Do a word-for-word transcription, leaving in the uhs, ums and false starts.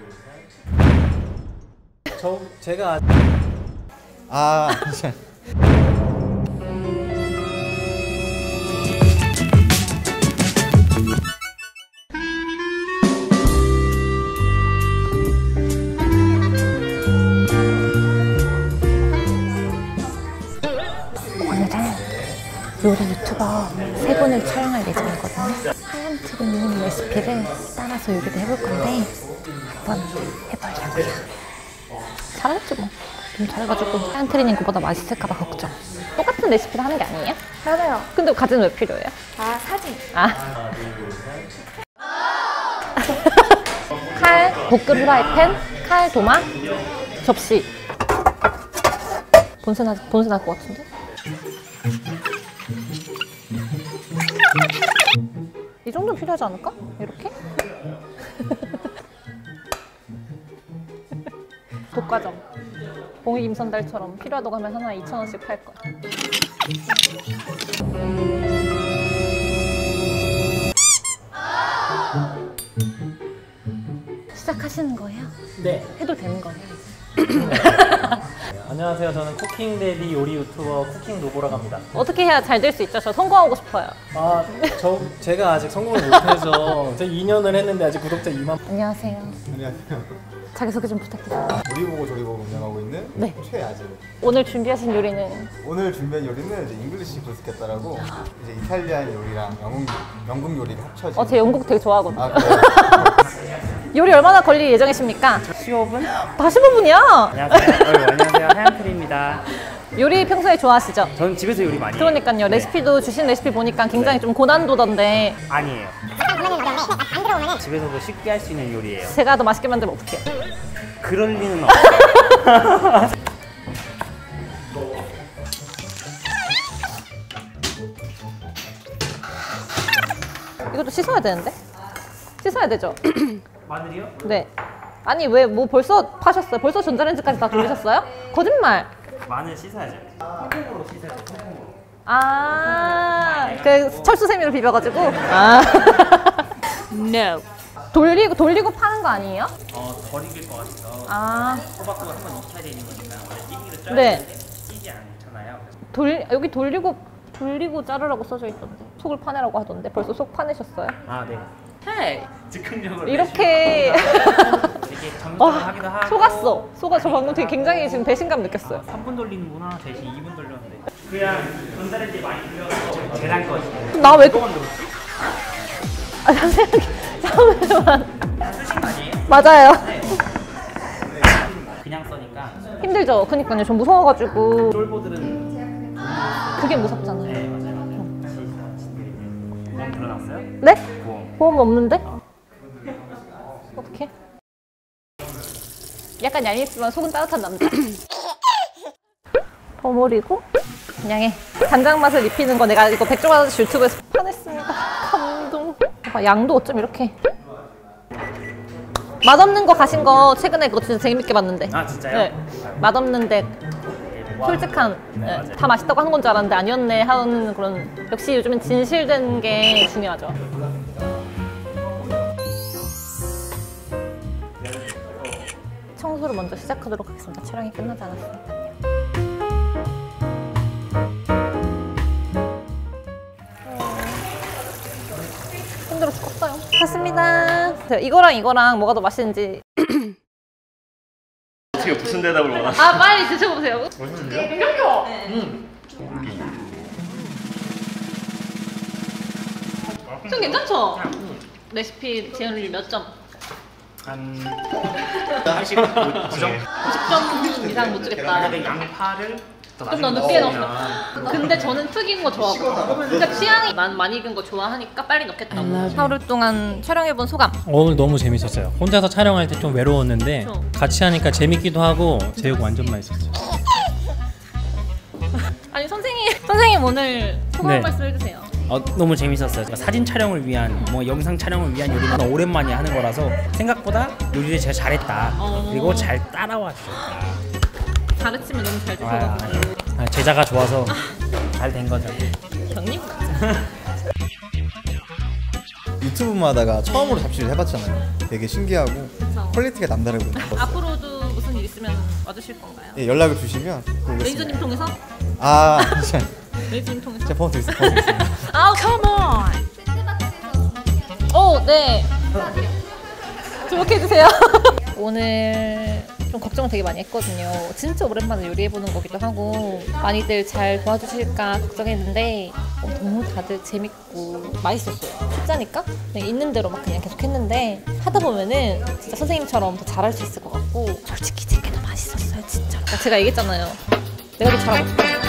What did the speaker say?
저 제가 아 오늘은 요리 유튜버 세 분을 촬영할 예정이거든요. 하얀 트리님 레시피를 따라서 요리를 해볼 건데 한번 해보려고요. 잘했죠 뭐. 좀 잘해가지고 하얀 트리님 거보다 맛있을까봐 걱정. 똑같은 레시피를 하는 게 아니에요? 맞아요. 근데 과제는 왜 필요해요? 아, 사진. 아. 칼, 볶음 후라이팬, 칼, 도마, 접시. 본선할, 본선할 것 같은데? 이 정도는 필요하지 않을까? 이렇게? 독과점. 봉이 김선달처럼 필요하다고 하면 하나에 이천 원씩 팔 거야. 시작하시는 거예요? 네. 해도 되는 거예요? 네. 안녕하세요. 저는 쿠킹데디 요리 유튜버 쿠킹노보라고 합니다. 어떻게 해야 잘 될 수 있죠? 저 성공하고 싶어요. 아, 저 제가 아직 성공을 못해서 저 이 년을 했는데 아직 구독자 이만. 안녕하세요. 안녕하세요. 자기소개 좀 부탁드립니다. 우리 보고 저리 보고 운영하고 있는 네. 최아진. 오늘 준비하신 요리는? 오늘 준비한 요리는 이제 잉글리시 브루스케타라고 이제 이탈리안 요리랑 영국, 영국 요리가 합쳐진. 어, 제 영국 되게 좋아하거든요. 아, 그래요? 요리 얼마나 걸릴 예정이십니까? 십오 분? 사십오 분이요? 안녕하세요. 어유, 안녕하세요. 하얀트리입니다. 요리 평소에 좋아하시죠? 저는 집에서 요리 많이 해요. 그러니까요. 레시피도 주신 레시피 보니까 굉장히 네. 좀 고난도던데 아니에요. 집에서도 쉽게 할 수 있는 요리예요. 제가 더 맛있게 만들면 어떡해요? 그럴 리는 없어요. 이것도 씻어야 되는데? 씻어야 되죠? 마늘이요? 네. 아니 왜 뭐 벌써 파셨어요? 벌써 전자레인지까지 다 돌리셨어요? 거짓말! 마늘 씻어야죠. 통으로 씻어야죠. 통으로. 아, 그 철수세미로 비벼가지고? 아. No. 돌리고, 돌리고 파는 거 아니에요? 어, 덜 익을 것 같아서 아. 호박도 한번 익혀야 되는 거니까 원래 찌기를 쪄야 네. 되는데 찌지 않잖아요. 돌, 여기 돌리고, 돌리고 자르라고 써져 있던데. 속을 파내라고 하던데. 벌써 속 파내셨어요? 아, 네. 헤이. 즉흥적으로 이렇게. 되게 정적으로 와, 하기도 하고. 속았어. 속아. 저 방금 되게 굉장히 지금 배신감 느꼈어요. 삼 분 돌리는구나. 대신 이 분 돌렸는데. 그냥 전자레인지에 많이 돌려가지고 계란 거지. 나 왜 또. 또 만들었어? 아, 잠시만. 잠깐만. 쓰신 거 아니에요? 맞아요. 네. 그냥 써니까. 힘들죠? 그니까요. 전 무서워가지고. 쫄보들은 그게 무섭잖아요. 네, 맞아요. 보험 들어놨어요? 네? 보험. 보험 없는데? 어떡해? 약간 얄밉지만 속은 따뜻한 남자. 버무리고 그냥 해. 간장 맛을 입히는 거 내가 이거 백종원 아저씨 유튜브에서 판했습니다. 감동. 아, 양도 어쩜 이렇게. 맛없는 거 가신 거 최근에 그거 진짜 재밌게 봤는데. 아, 진짜요? 네. 맛없는데 솔직한, 네. 다 맛있다고 하는 건 줄 알았는데 아니었네 하는 그런. 역시 요즘엔 진실된 게 중요하죠. 청소를 먼저 시작하도록 하겠습니다. 촬영이 끝나지 않았으니까요. 힘들어 죽겠어요. 됐습니다. 이거랑 이거랑 뭐가 더 맛있는지. 어떻게 무슨 대답을 원하세요? 아, 빨리 드셔보세요. 맛있는데요? 괜찮죠? 음. 좀 괜찮죠? 레시피 제언율 몇 점? 한 팔십 구 점? 구십 점 이상 못 주겠다. 만약에 양파를 좀 더 늦게 넣었으면. 근데 저는 튀긴 거 좋아하고. 그러니까 취향이 많이, 많이 익은 거 좋아하니까 빨리 넣겠다고. 하루 동안 촬영해본 소감. 오늘 너무 재밌었어요. 혼자서 촬영할 때 좀 외로웠는데 그쵸. 같이 하니까 재밌기도 하고 제육 완전 맛있었어요. 아니 선생님, 선생님 오늘 소감 네. 말씀 해주세요. 어, 너무 재밌었어요. 사진 촬영을 위한, 뭐 영상 촬영을 위한 요리는 오랜만에 하는 거라서 생각보다 요리를 제가 잘했다. 어. 그리고 잘 따라와 주셨다. 가르치면 너무 잘 아, 드셔가지고. 아, 제자가 좋아서 잘 된 거죠. 형님? 유튜브마다가 처음으로 잡지를 해봤잖아요. 되게 신기하고 그쵸. 퀄리티가 남다르거든요. 앞으로도 무슨 일 있으면 와주실 건가요? 예, 연락을 주시면 또 매니저님 오겠습니다. 통해서? 아, 진짜 매니저님 통해서? 제가 번호 드리겠습니다. 번호 드리겠습니다. 아우 컴온! 오 네. 주목해주세요. 오늘 좀 걱정을 되게 많이 했거든요. 진짜 오랜만에 요리해보는 거기도 하고 많이들 잘 도와주실까 걱정했는데 어, 너무 다들 재밌고 맛있었어요. 식자니까 그냥 있는 대로 막 그냥 계속 했는데 하다 보면은 진짜 선생님처럼 더 잘할 수 있을 것 같고 솔직히 제게 더 맛있었어요 진짜. 제가 얘기했잖아요. 내가 더 잘하고 싶어.